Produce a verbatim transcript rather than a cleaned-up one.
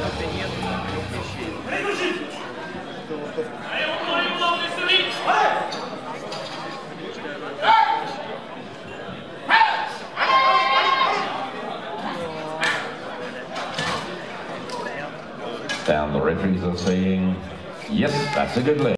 Down the referees are saying, yes, that's a good leg.